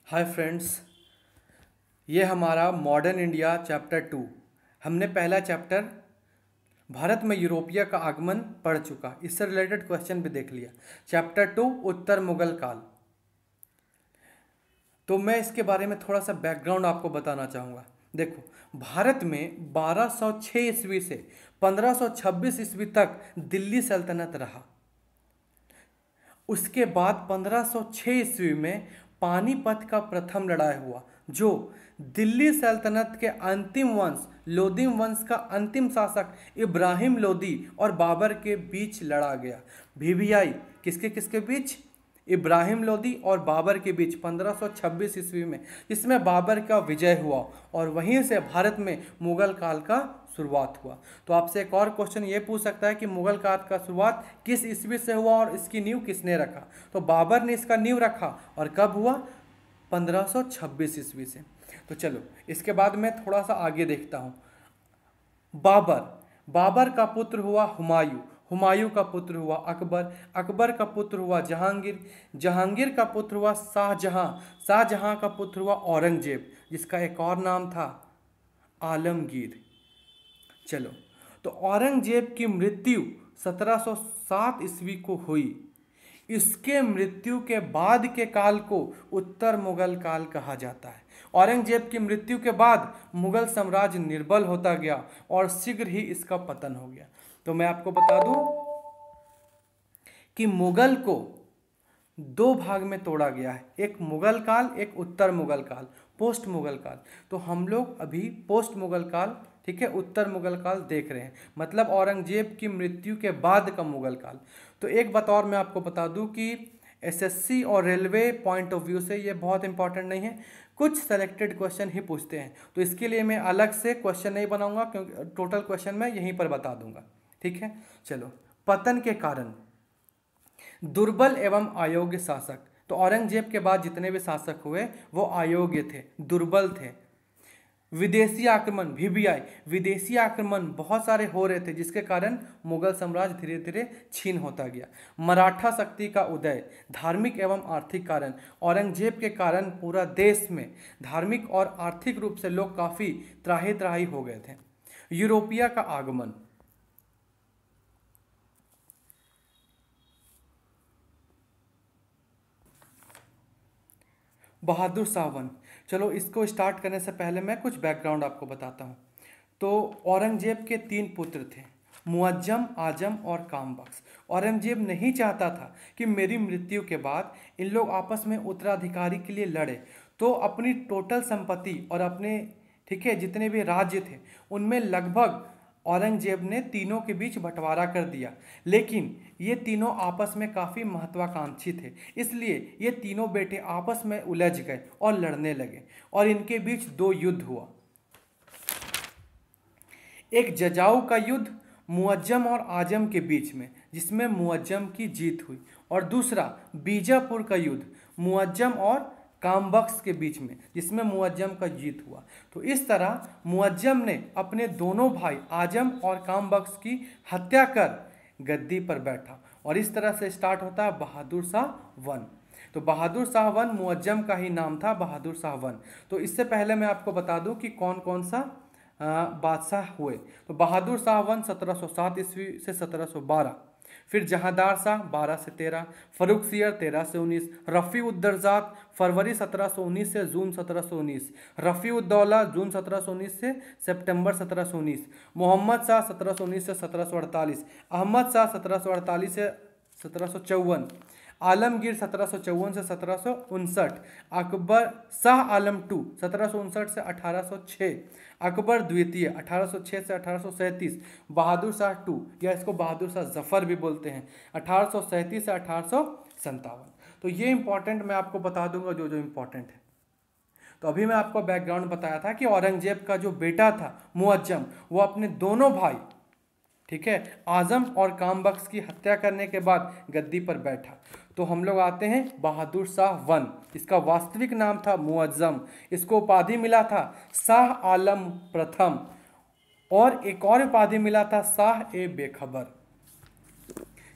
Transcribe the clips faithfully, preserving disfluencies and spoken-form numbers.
Hi friends, ये हमारा modern India chapter two. हमने पहला चैप्टर भारत में यूरोपीय का आगमन पढ़ चुका, इससे रिलेटेड क्वेश्चन भी देख लिया। चैप्टर टू उत्तर मुगल काल। तो मैं इसके बारे में थोड़ा सा बैकग्राउंड आपको बताना चाहूँगा। देखो, भारत में बारह सौ छह ईस्वी से पंद्रह सौ छब्बीस ईस्वी तक दिल्ली सल्तनत रहा। उसके बाद पंद्रह सौ छह ईस्वी में पानीपत का प्रथम लड़ाई हुआ, जो दिल्ली सल्तनत के अंतिम वंश लोदी वंश का अंतिम शासक इब्राहिम लोदी और बाबर के बीच लड़ा गया। वीवीआई किसके किसके बीच? इब्राहिम लोदी और बाबर के बीच पंद्रह सौ छब्बीस ईस्वी में, जिसमें बाबर का विजय हुआ और वहीं से भारत में मुगल काल का शुरुआत हुआ। तो आपसे एक और क्वेश्चन ये पूछ सकता है कि मुगल काल का शुरुआत किस ईस्वी से हुआ और इसकी नींव किसने रखा? तो बाबर ने इसका नींव रखा। और कब हुआ? पंद्रह सौ छब्बीस ईस्वी से। तो चलो, इसके बाद मैं थोड़ा सा आगे देखता हूँ। बाबर बाबर का पुत्र हुआ हुमायूं। हुमायूं का पुत्र हुआ अकबर। अकबर का पुत्र हुआ जहांगीर। जहांगीर का पुत्र हुआ शाहजहां। शाहजहां का पुत्र हुआ औरंगजेब, जिसका एक और नाम था आलमगीर। चलो, तो औरंगजेब की मृत्यु सत्रह सौ सात ईस्वी को हुई। इसके मृत्यु के बाद के काल को उत्तर मुगल काल कहा जाता है। औरंगजेब की मृत्यु के बाद मुगल साम्राज्य निर्बल होता गया और शीघ्र ही इसका पतन हो गया। तो मैं आपको बता दूं कि मुगल को दो भाग में तोड़ा गया है, एक मुगल काल, एक उत्तर मुगल काल, पोस्ट मुगल काल। तो हम लोग अभी पोस्ट मुगल काल, ठीक है, उत्तर मुगल काल देख रहे हैं, मतलब औरंगजेब की मृत्यु के बाद का मुगल काल। तो एक बात और मैं आपको बता दूं कि एसएससी और रेलवे पॉइंट ऑफ व्यू से ये बहुत इंपॉर्टेंट नहीं है, कुछ सेलेक्टेड क्वेश्चन ही पूछते हैं। तो इसके लिए मैं अलग से क्वेश्चन नहीं बनाऊंगा, क्योंकि टोटल क्वेश्चन मैं यहीं पर बता दूंगा। ठीक है, चलो। पतन के कारण दुर्बल एवं अयोग्य शासक। तो औरंगजेब के बाद जितने भी शासक हुए वो अयोग्य थे, दुर्बल थे। विदेशी आक्रमण, वीवीआई, विदेशी आक्रमण बहुत सारे हो रहे थे, जिसके कारण मुगल साम्राज्य धीरे धीरे छीन होता गया। मराठा शक्ति का उदय, धार्मिक एवं आर्थिक कारण। औरंगजेब के कारण पूरा देश में धार्मिक और आर्थिक रूप से लोग काफ़ी त्राही त्राही हो गए थे। यूरोपीय का आगमन, बहादुर शाह वन। चलो, इसको स्टार्ट करने से पहले मैं कुछ बैकग्राउंड आपको बताता हूँ। तो औरंगजेब के तीन पुत्र थे, मुअज्जम, आजम और कामबख्श। औरंगजेब नहीं चाहता था कि मेरी मृत्यु के बाद इन लोग आपस में उत्तराधिकारी के लिए लड़े, तो अपनी टोटल संपत्ति और अपने, ठीक है, जितने भी राज्य थे उनमें लगभग औरंगजेब ने तीनों के बीच बंटवारा कर दिया। लेकिन ये तीनों आपस में काफ़ी महत्वाकांक्षी थे, इसलिए ये तीनों बेटे आपस में उलझ गए और लड़ने लगे और इनके बीच दो युद्ध हुआ। एक जजाऊ का युद्ध मुअज्जम और आजम के बीच में, जिसमें मुअज्जम की जीत हुई, और दूसरा बीजापुर का युद्ध मुअज्जम और कामबख्श के बीच में, जिसमें मुअज्जम का जीत हुआ। तो इस तरह मुअज्जम ने अपने दोनों भाई आजम और कामबख्श की हत्या कर गद्दी पर बैठा, और इस तरह से स्टार्ट होता है बहादुर शाह वन। तो बहादुर शाह वन मुअज्जम का ही नाम था, बहादुर शाह वन। तो इससे पहले मैं आपको बता दूं कि कौन कौन सा बादशाह हुए। तो बहादुर शाह वन सत्रह सौ सात ईस्वी से सत्रह सौ बारह, फिर जहांदार शाह बारह से तेरह, फरुख सियर तेरह से उन्नीस, रफ़ी उद दर्जात फरवरी सत्रह सौ उन्नीस से जून सत्रह सौ उन्नीस, रफ़ी उद दौला जून सत्रह सौ उन्नीस से सितंबर सत्रह सौ उन्नीस, मोहम्मद शाह सत्रह सौ उन्नीस से सत्रह सौ अड़तालीस, अहमद शाह सत्रह सौ अड़तालीस से सत्रह सौ चौवन, आलमगीर सत्रह सौ चौवन से सत्रह सौ उनसठ, अकबर शाह आलम टू सत्रह सौ उनसठ से अठारह सौ छः, अकबर द्वितीय अठारह सौ छः से अठारह सौ सैंतीस, बहादुर शाह टू, या इसको बहादुर शाह जफर भी बोलते हैं, अठारह सौ सैंतीस से अठारह सौ संतावन। तो ये इंपॉर्टेंट मैं आपको बता दूंगा जो जो इंपॉर्टेंट है। तो अभी मैं आपको बैकग्राउंड बताया था कि औरंगजेब का जो बेटा था मुअज्जम, वो अपने दोनों भाई, ठीक है, आजम और कामबख्श की हत्या करने के बाद गद्दी पर बैठा। तो हम लोग आते हैं बहादुर शाह वन। इसका वास्तविक नाम था मुअज्जम, इसको उपाधि मिला था शाह आलम प्रथम, और एक और उपाधि मिला था शाह ए बेखबर।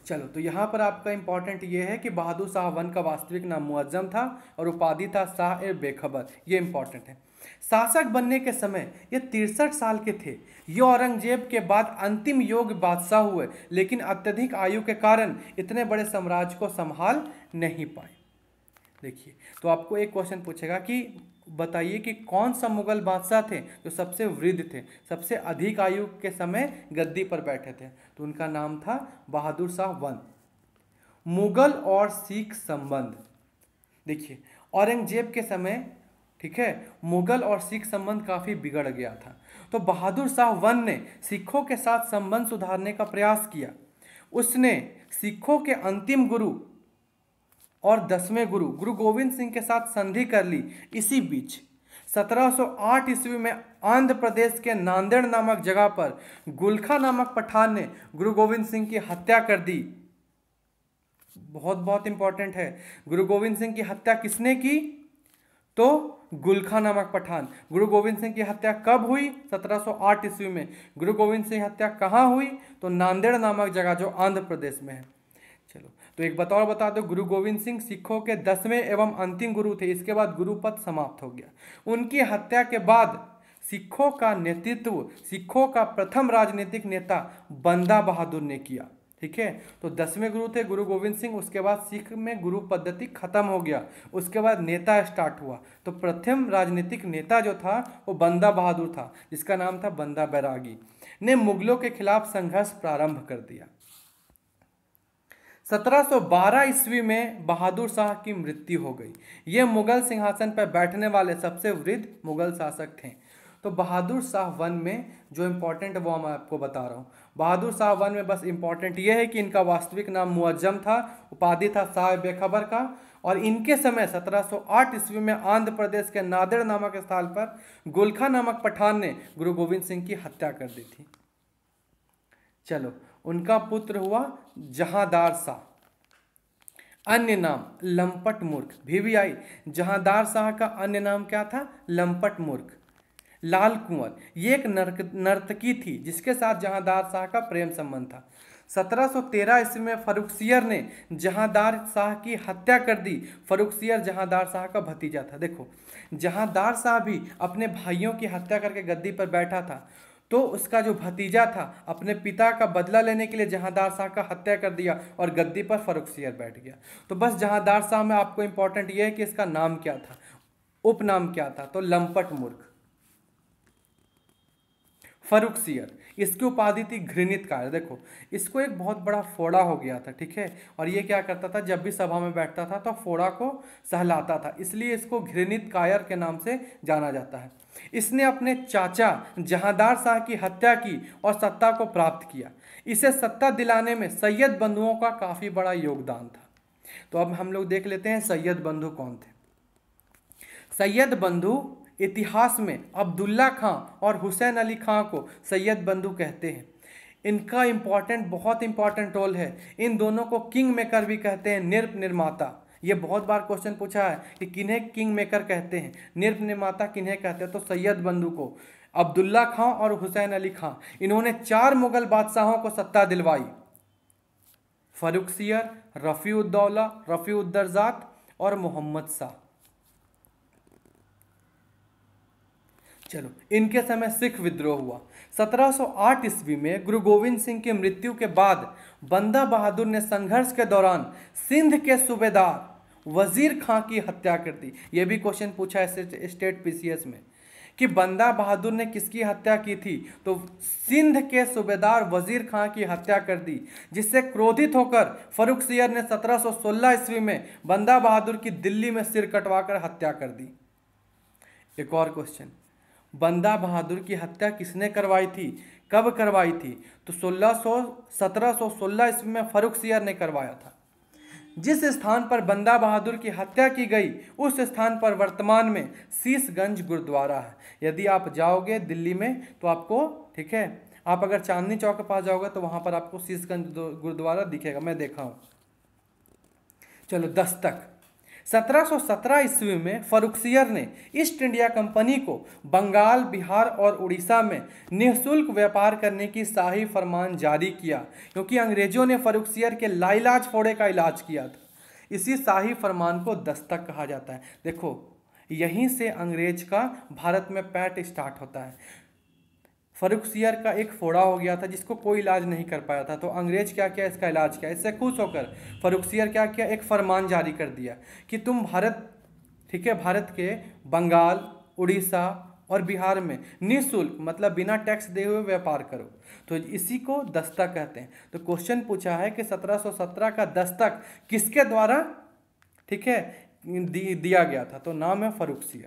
चलो, तो यहाँ पर आपका इंपॉर्टेंट ये है कि बहादुर शाह वन का वास्तविक नाम मुअज्जम था और उपाधि था शाह ए बेखबर, ये इंपॉर्टेंट है। शासक बनने के समय ये तिरसठ साल के थे। ये औरंगजेब के बाद अंतिम योग्य बादशाह हुए, लेकिन अत्यधिक आयु के कारण इतने बड़े साम्राज्य को संभाल नहीं पाए। देखिए, तो आपको एक क्वेश्चन पूछेगा कि बताइए कि कौन सा मुगल बादशाह थे जो सबसे वृद्ध थे, सबसे अधिक आयु के समय गद्दी पर बैठे थे। तो उनका नाम था बहादुर शाह वन। मुगल और सिख संबंध, देखिए औरंगजेब के समय, ठीक है, मुगल और सिख संबंध काफ़ी बिगड़ गया था। तो बहादुर शाह वन ने सिखों के साथ संबंध सुधारने का प्रयास किया। उसने सिखों के अंतिम गुरु और दसवें गुरु गुरु गोविंद सिंह के साथ संधि कर ली। इसी बीच सत्रह सौ आठ ईस्वी में आंध्र प्रदेश के नांदेड़ नामक जगह पर गुलखा नामक पठान ने गुरु गोविंद सिंह की हत्या कर दी। बहुत बहुत इंपॉर्टेंट है, गुरु गोविंद सिंह की हत्या किसने की? तो गुलखा नामक पठान। गुरु गोविंद सिंह की हत्या कब हुई? सत्रह सौ आठ ईस्वी में। गुरु गोविंद सिंह हत्या कहाँ हुई? तो नांदेड़ नामक जगह जो आंध्र प्रदेश में है। चलो, तो एक बतौर बता दो, गुरु गोविंद सिंह सिखों के दसवें एवं अंतिम गुरु थे। इसके बाद गुरु पद समाप्त हो गया। उनकी हत्या के बाद सिखों का नेतृत्व सिखों का प्रथम राजनीतिक नेता बंदा बहादुर ने किया। ठीक है, तो दसवें गुरु थे गुरु गोविंद सिंह। उसके बाद सिख में गुरु पद्धति खत्म हो गया, उसके बाद नेता स्टार्ट हुआ। तो प्रथम राजनीतिक नेता जो था वो बंदा बहादुर था, जिसका नाम था बंदा बैरागी, ने मुगलों के खिलाफ संघर्ष प्रारंभ कर दिया। सत्रह सौ बारह ईस्वी में बहादुर शाह की मृत्यु हो गई। ये मुगल सिंहासन पर बैठने वाले सबसे वृद्ध मुगल शासक थे। तो बहादुर शाह वन में जो इम्पोर्टेंट वो मैं आपको बता रहा हूँ। बहादुर शाह वन में बस इम्पोर्टेंट ये है कि इनका वास्तविक नाम मुअज्जम था, उपाधि था शाह बेखबर का, और इनके समय सत्रह सौ आठ ईस्वी में आंध्र प्रदेश के नांदेड़ नामक स्थल पर गुलखा नामक पठान ने गुरु गोविंद सिंह की हत्या कर दी थी। चलो, उनका पुत्र हुआ जहांदार शाह, अन्य नाम लंपट मूर्ख। भीवीआई जहांदार शाह का अन्य नाम क्या था? लंपट मूर्ख। लाल कुंवर ये एक नर्तकी थी जिसके साथ जहांदार शाह का प्रेम संबंध था। सत्रह सौ तेरह ईस्वी में फर्रुखसियर ने जहांदार शाह की हत्या कर दी। फर्रुखसियर जहांदार शाह का भतीजा था। देखो, जहांदार शाह भी अपने भाइयों की हत्या करके गद्दी पर बैठा था, तो उसका जो भतीजा था अपने पिता का बदला लेने के लिए जहांदार शाह का हत्या कर दिया और गद्दी पर फर्रुखसियर बैठ गया। तो बस जहांदार शाह में आपको इंपॉर्टेंट यह है कि इसका नाम क्या था, उपनाम क्या था? तो लंपट मूर्ख। फर्रुखसियर, इसकी उपाधि थी घृणित कायर। देखो, इसको एक बहुत बड़ा फोड़ा हो गया था, ठीक है, और ये क्या करता था, जब भी सभा में बैठता था तो फोड़ा को सहलाता था, इसलिए इसको घृणित कायर के नाम से जाना जाता है। इसने अपने चाचा जहांदार शाह की हत्या की और सत्ता को प्राप्त किया। इसे सत्ता दिलाने में सैयद बंधुओं का काफ़ी बड़ा योगदान था। तो अब हम लोग देख लेते हैं सैयद बंधु कौन थे। सैयद बंधु इतिहास में अब्दुल्ला खां और हुसैन अली खां को सैयद बंधु कहते हैं। इनका इंपॉर्टेंट बहुत इंपॉर्टेंट रोल है। इन दोनों को किंग मेकर भी कहते हैं, निर्प निर्माता। ये बहुत बार क्वेश्चन पूछा है कि किन्हें किंग मेकर कहते हैं, निर्प निर्माता किन्हें कहते हैं? तो सैयद बंधु को, अब्दुल्ला खां और हुसैन अली खां, इन्होंने चार मुगल बादशाहों को सत्ता दिलवाई। फर्रुखसियर, रफ़ी-उद-दौला, रफ़ी-उद-दरजात और मोहम्मद शाह। चलो, इनके समय सिख विद्रोह हुआ। सत्रह सौ आठ ईस्वी में गुरु गोविंद सिंह की मृत्यु के बाद बंदा बहादुर ने संघर्ष के दौरान सिंध के सूबेदार वजीर खां की हत्या कर दी। यह भी क्वेश्चन पूछा है स्टेट पीसीएस में कि बंदा बहादुर ने किसकी हत्या की थी? तो सिंध के सूबेदार वजीर खां की हत्या कर दी, जिससे क्रोधित होकर फर्रुखसियर ने सत्रह सौ सोलह ईस्वी में बंदा बहादुर की दिल्ली में सिर कटवाकर हत्या कर दी। एक और क्वेश्चन, बंदा बहादुर की हत्या किसने करवाई थी, कब करवाई थी? तो सोलह सौ सत्रह सौ सोलह ईस्वी में फर्रुखसियर ने करवाया था। जिस स्थान पर बंदा बहादुर की हत्या की गई उस स्थान पर वर्तमान में शीशगंज गुरुद्वारा है। यदि आप जाओगे दिल्ली में तो आपको, ठीक है, आप अगर चांदनी चौक के पास जाओगे तो वहाँ पर आपको शीशगंज गुरुद्वारा दिखेगा, मैं देखा हूँ। चलो, दस्तक। सत्रह सौ सत्रह ईस्वी में फर्रुखसियर ने ईस्ट इंडिया कंपनी को बंगाल, बिहार और उड़ीसा में निःशुल्क व्यापार करने की शाही फरमान जारी किया, क्योंकि अंग्रेजों ने फर्रुखसियर के लाइलाज फोड़े का इलाज किया था। इसी शाही फरमान को दस्तक कहा जाता है। देखो, यहीं से अंग्रेज का भारत में पैठ स्टार्ट होता है। फर्रुखसियर का एक फोड़ा हो गया था जिसको कोई इलाज नहीं कर पाया था, तो अंग्रेज क्या किया, इसका इलाज किया। इससे खुश होकर फर्रुखसियर क्या किया, एक फरमान जारी कर दिया कि तुम भारत, ठीक है, भारत के बंगाल, उड़ीसा और बिहार में निःशुल्क मतलब बिना टैक्स दिए हुए व्यापार करो। तो इसी को दस्तक कहते हैं। तो क्वेश्चन पूछा है कि सत्रह सौ सत्रह का दस्तक किसके द्वारा, ठीक है, दी, दिया गया था, तो नाम है फर्रुखसियर।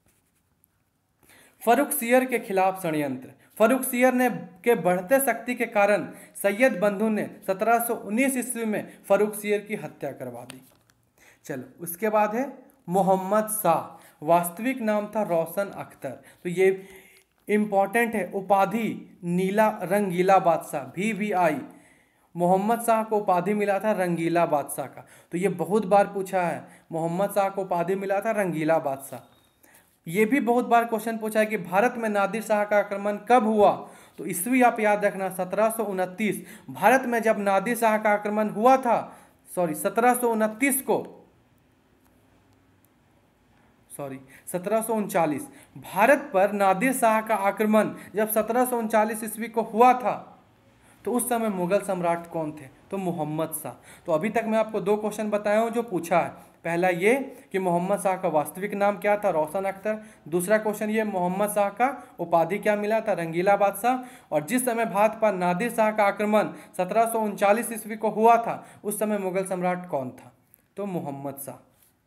फर्रुखसियर के खिलाफ षड्यंत्र। फर्रुखसियर ने के बढ़ते शक्ति के कारण सैयद बंधु ने सत्रह सौ उन्नीस ईस्वी में फर्रुखसियर की हत्या करवा दी। चलो, उसके बाद है मोहम्मद शाह। वास्तविक नाम था रोशन अख्तर। तो ये इंपॉर्टेंट है। उपाधि नीला रंगीला बादशाह, भी भी आई। मोहम्मद शाह को उपाधि मिला था रंगीला बादशाह का। तो ये बहुत बार पूछा है, मोहम्मद शाह को उपाधि मिला था रंगीला बादशाह। ये भी बहुत बार क्वेश्चन पूछा है कि भारत में नादिर शाह का आक्रमण कब हुआ। तो ईस्वी आप याद रखना, सत्रह सौ उनतीस। भारत में जब नादिर शाह का आक्रमण हुआ था, सॉरी सत्रह सौ उनतीस को, सॉरी सत्रह सौ उनचालीस, भारत पर नादिर शाह का आक्रमण जब सत्रह सौ उनचालीस ईस्वी को हुआ था, तो उस समय मुगल सम्राट कौन थे, तो मोहम्मद शाह। तो अभी तक मैं आपको दो क्वेश्चन बताया हूं जो पूछा है। पहला ये कि मोहम्मद शाह का वास्तविक नाम क्या था, रोशन अख्तर। दूसरा क्वेश्चन ये, मोहम्मद शाह का उपाधि क्या मिला था, रंगीला बादशाह। और जिस समय भारत पर नादिर शाह का आक्रमण सत्रह सौ उनचालीस ईस्वी को हुआ था, उस समय मुगल सम्राट कौन था, तो मोहम्मद शाह।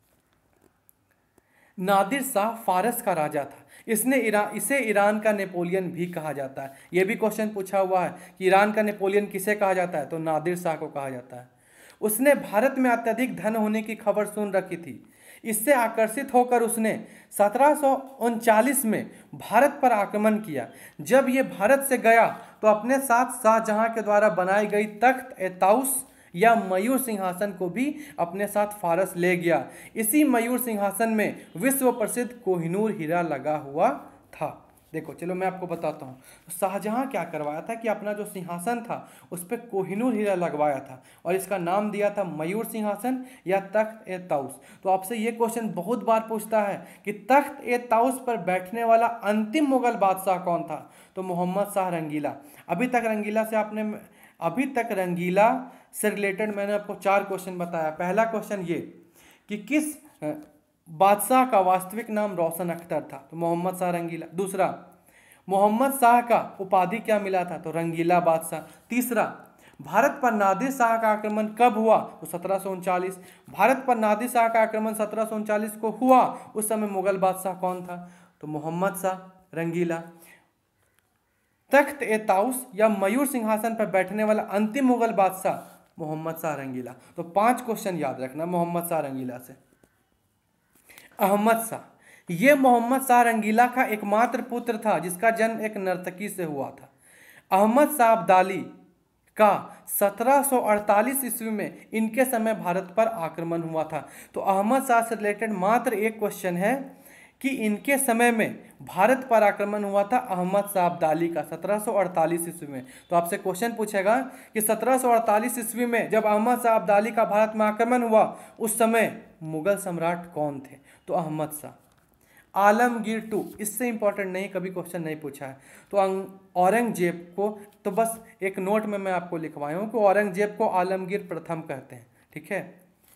नादिर शाह फारस का राजा था। इसने ईरान इसे ईरान का नेपोलियन भी कहा जाता है। यह भी क्वेश्चन पूछा हुआ है कि ईरान का नेपोलियन किसे कहा जाता है, तो नादिर शाह को कहा जाता है। उसने भारत में अत्यधिक धन होने की खबर सुन रखी थी। इससे आकर्षित होकर उसने सत्रह सौ उनचालीस में भारत पर आक्रमण किया। जब ये भारत से गया तो अपने साथ शाहजहां के द्वारा बनाई गई तख्त ए ताउस या मयूर सिंहासन को भी अपने साथ फारस ले गया। इसी मयूर सिंहासन में विश्व प्रसिद्ध कोहिनूर हीरा लगा हुआ था। देखो, चलो मैं आपको बताता हूँ। तो शाहजहां क्या करवाया था कि अपना जो सिंहासन था उस पर कोहिनूर हीरा लगवाया था और इसका नाम दिया था मयूर सिंहासन या तख्त ए ताउस। तो आपसे ये क्वेश्चन बहुत बार पूछता है कि तख्त ए ताउस पर बैठने वाला अंतिम मुगल बादशाह कौन था, तो मोहम्मद शाह रंगीला। अभी तक रंगीला से आपने अभी तक रंगीला से रिलेटेड मैंने आपको चार क्वेश्चन बताया। पहला क्वेश्चन ये कि किस बादशाह का वास्तविक नाम रोशन अख्तर था, तो मोहम्मद शाह रंगीला। दूसरा, मोहम्मद शाह का उपाधि क्या मिला था, तो रंगीला बादशाह। तीसरा, भारत पर नादिर शाह का आक्रमण कब हुआ, तो सत्रह सौ उनचालीस। भारत पर नादिर शाह का आक्रमण सत्रह सौ उनचालीस को हुआ, उस समय मुगल बादशाह कौन था, तो मोहम्मद शाह रंगीला। तख्त ए ताउस या मयूर सिंहासन पर बैठने वाला अंतिम मुगल बादशाह मोहम्मद शाह रंगीला। तो पांच क्वेश्चन याद रखना मोहम्मद शाह रंगीला से। अहमद शाह, ये मोहम्मद शाह रंगीला का एकमात्र पुत्र था जिसका जन्म एक नर्तकी से हुआ था। अहमद शाह अब्दाली का सत्रह सौ अड़तालीस ईस्वी में इनके समय भारत पर आक्रमण हुआ था। तो अहमद शाह से रिलेटेड मात्र एक क्वेश्चन है कि इनके समय में भारत पर आक्रमण हुआ था अहमद शाह अब्दाली का सत्रह सौ अड़तालीस ईस्वी में। तो आपसे क्वेश्चन पूछेगा कि सत्रह सौ अड़तालीस ईस्वी में जब अहमद शाह अब्दाली का भारत में आक्रमण हुआ उस समय मुगल सम्राट कौन थे, तो अहमद शाह। आलमगीर टू, इससे इंपॉर्टेंट नहीं, कभी क्वेश्चन नहीं पूछा है। तो औरंगजेब को, तो बस एक नोट में मैं आपको लिखवाया हूँ कि औरंगजेब को आलमगीर प्रथम कहते हैं, ठीक है।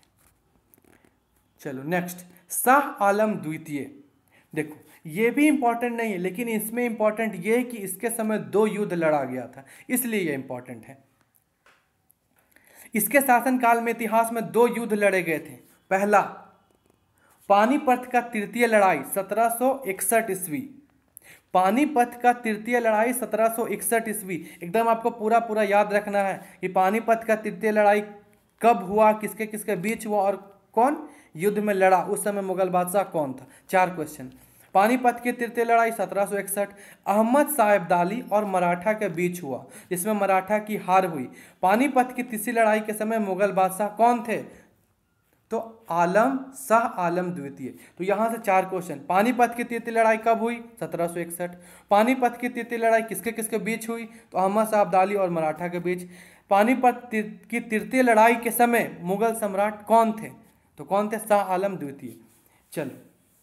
चलो नेक्स्ट, शाह आलम द्वितीय। देखो, ये भी इंपॉर्टेंट नहीं है, लेकिन इसमें इंपॉर्टेंट ये है कि इसके समय दो युद्ध लड़ा गया था, इसलिए ये इंपॉर्टेंट है। इसके शासनकाल में इतिहास में दो युद्ध लड़े गए थे। पहला, पानीपत का तृतीय लड़ाई सत्रह सौ इकसठ ईस्वी। पानीपत का तृतीय लड़ाई सत्रह सौ इकसठ ईस्वी, एकदम आपको पूरा पूरा याद रखना है कि पानीपत का तृतीय लड़ाई कब हुआ, किसके किसके बीच हुआ और कौन युद्ध में लड़ा, उस समय मुगल बादशाह कौन था। चार क्वेश्चन। पानीपत की तृतीय लड़ाई सत्रह सौ इकसठ अहमद शाह अब्दाली और मराठा के बीच हुआ, जिसमें मराठा की हार हुई। पानीपत की तीसरी लड़ाई के समय मुगल बादशाह कौन थे, तो आलम शाह आलम द्वितीय। तो यहाँ से चार क्वेश्चन। पानीपत की तृतीय लड़ाई कब हुई? सत्रह सौ इकसठ। पानीपत की तृतीय लड़ाई किसके किसके बीच हुई? तो अहमद शाह अब्दाली और मराठा के बीच। पानीपत की तृतीय लड़ाई के समय मुगल सम्राट कौन थे? तो कौन थे? शाह आलम द्वितीय। चलो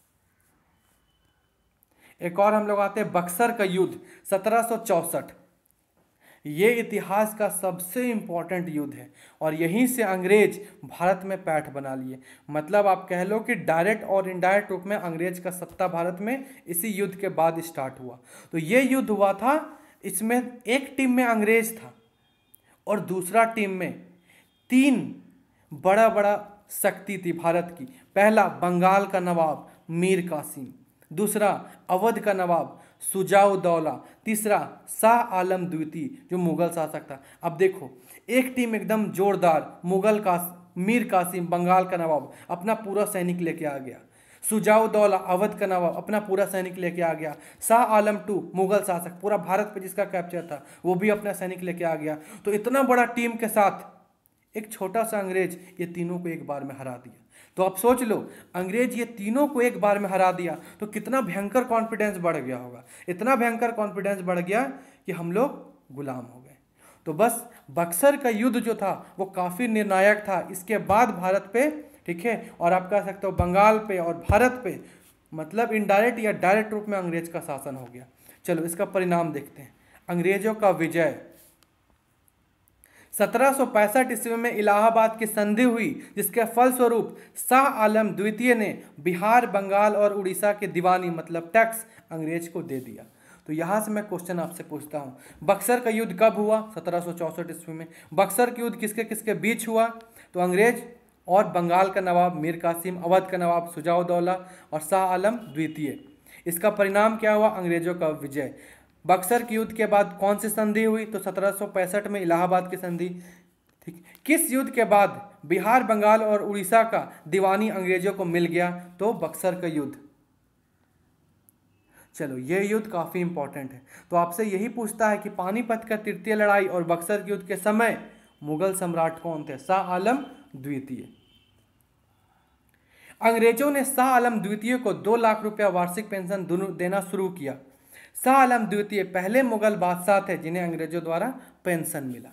एक और हम लोग आते हैं बक्सर का युद्ध सत्रह सौ चौसठ। ये इतिहास का सबसे इंपॉर्टेंट युद्ध है और यहीं से अंग्रेज भारत में पैठ बना लिए। मतलब आप कह लो कि डायरेक्ट और इनडायरेक्ट रूप में अंग्रेज का सत्ता भारत में इसी युद्ध के बाद स्टार्ट हुआ। तो ये युद्ध हुआ था, इसमें एक टीम में अंग्रेज था और दूसरा टीम में तीन बड़ा बड़ा शक्ति थी भारत की। पहला बंगाल का नवाब मीर कासिम, दूसरा अवध का नवाब सुजाउद्दौला, तीसरा शाह आलम द्वितीय जो मुगल शासक था। अब देखो एक टीम एकदम जोरदार, मुगल का मीर कासिम बंगाल का नवाब अपना पूरा सैनिक लेके आ गया, सुजाउद्दौला अवध का नवाब अपना पूरा सैनिक लेके आ गया, शाह आलम टू मुगल शासक पूरा भारत पे जिसका कैप्चर था वो भी अपना सैनिक लेके आ गया। तो इतना बड़ा टीम के साथ एक छोटा सा अंग्रेज ये तीनों को एक बार में हरा दिया। तो आप सोच लो, अंग्रेज ये तीनों को एक बार में हरा दिया तो कितना भयंकर कॉन्फिडेंस बढ़ गया होगा। इतना भयंकर कॉन्फिडेंस बढ़ गया कि हम लोग गुलाम हो गए। तो बस बक्सर का युद्ध जो था वो काफ़ी निर्णायक था। इसके बाद भारत पे, ठीक है, और आप कह सकते हो बंगाल पे और भारत पे मतलब इनडायरेक्ट या डायरेक्ट रूप में अंग्रेज का शासन हो गया। चलो इसका परिणाम देखते हैं। अंग्रेजों का विजय। सत्रह सौ पैंसठ ईस्वी में इलाहाबाद की संधि हुई जिसके फलस्वरूप शाह आलम द्वितीय ने बिहार, बंगाल और उड़ीसा के दीवानी मतलब टैक्स अंग्रेज को दे दिया। तो यहाँ से मैं क्वेश्चन आपसे पूछता हूँ, बक्सर का युद्ध कब हुआ? सत्रह सौ चौसठ ईस्वी में। बक्सर का युद्ध किसके किसके बीच हुआ? तो अंग्रेज और बंगाल का नवाब मीर कासिम, अवध का नवाब सुजाउद्दौला और शाह आलम द्वितीय। इसका परिणाम क्या हुआ? अंग्रेजों का विजय। बक्सर के युद्ध के बाद कौन सी संधि हुई? तो सत्रह सौ पैंसठ में इलाहाबाद की संधि। ठीक, किस युद्ध के बाद बिहार, बंगाल और उड़ीसा का दीवानी अंग्रेजों को मिल गया? तो बक्सर का युद्ध। चलो ये युद्ध काफी इंपॉर्टेंट है। तो आपसे यही पूछता है कि पानीपत का तृतीय लड़ाई और बक्सर के युद्ध के समय मुगल सम्राट कौन थे? शाह आलम द्वितीय। अंग्रेजों ने शाह आलम द्वितीय को दो लाख रुपया वार्षिक पेंशन देना शुरू किया। शाह आलम द्वितीय पहले मुगल बादशाह थे जिन्हें अंग्रेजों द्वारा पेंशन मिला।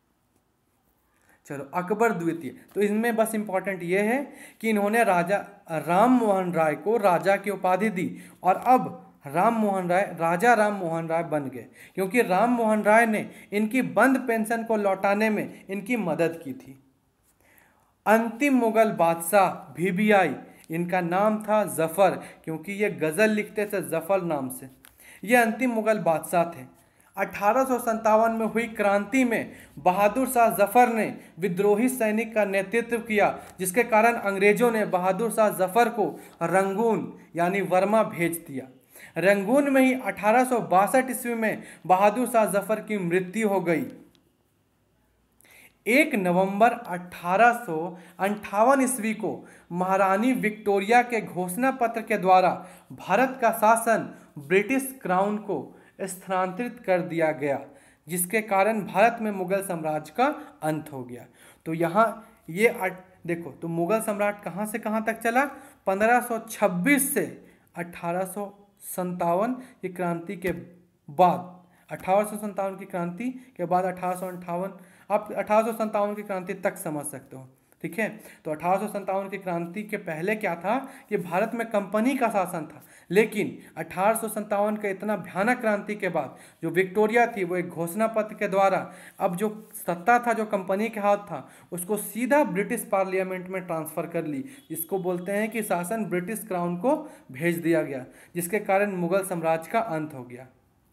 चलो अकबर द्वितीय। तो इनमें बस इंपॉर्टेंट ये है कि इन्होंने राजा राम मोहन राय को राजा की उपाधि दी और अब राम मोहन राय राजा राम मोहन राय बन गए क्योंकि राम मोहन राय ने इनकी बंद पेंशन को लौटाने में इनकी मदद की थी। अंतिम मुगल बादशाह भीबीआई, इनका नाम था जफर क्योंकि ये गजल लिखते थे जफर नाम से। ये अंतिम मुगल बादशाह थे। अठारह सौ संतावन में हुई क्रांति में बहादुर शाह जफर ने विद्रोही सैनिक का नेतृत्व किया जिसके कारण अंग्रेजों ने बहादुर शाह जफर को रंगून यानी वर्मा भेज दिया। रंगून में ही अठारह सौ बासठ ईस्वी में बहादुर शाह जफर की मृत्यु हो गई। एक नवंबर अठारह सौ अंठावन ईस्वी को महारानी विक्टोरिया के घोषणा पत्र के द्वारा भारत का शासन ब्रिटिश क्राउन को स्थानांतरित कर दिया गया जिसके कारण भारत में मुगल साम्राज्य का अंत हो गया। तो यहाँ ये देखो, तो मुगल सम्राट कहाँ से कहाँ तक चला? पंद्रह सौ छब्बीस से अठारह सौ संतावन की क्रांति के बाद, अठारह सौ संतावन की क्रांति के बाद अठारह सौ अंठावन, आप अठारह सौ संतावन की क्रांति तक समझ सकते हो। ठीक है, तो अठारह सौ संतावन की क्रांति के पहले क्या था कि भारत में कंपनी का शासन था, लेकिन अठारह सौ संतावन के इतना भयानक क्रांति के बाद जो विक्टोरिया थी वो एक घोषणा पत्र के द्वारा अब जो सत्ता था जो कंपनी के हाथ था उसको सीधा ब्रिटिश पार्लियामेंट में ट्रांसफ़र कर ली, जिसको बोलते हैं कि शासन ब्रिटिश क्राउन को भेज दिया गया, जिसके कारण मुगल साम्राज्य का अंत हो गया।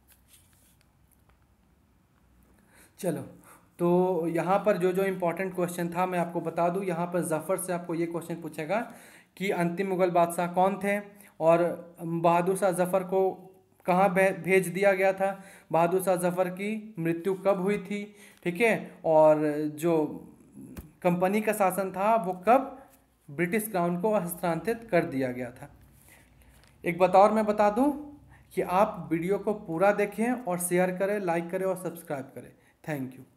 चलो, तो यहाँ पर जो जो इम्पोर्टेंट क्वेश्चन था मैं आपको बता दूँ। यहाँ पर जफ़र से आपको ये क्वेश्चन पूछेगा कि अंतिम मुगल बादशाह कौन थे और बहादुर शाह जफ़र को कहाँ भेज दिया गया था, बहादुर शाह जफ़र की मृत्यु कब हुई थी, ठीक है, और जो कंपनी का शासन था वो कब ब्रिटिश क्राउन को हस्तांतरित कर दिया गया था। एक बात और मैं बता दूं कि आप वीडियो को पूरा देखें और शेयर करें, लाइक करें और सब्सक्राइब करें। Thank you.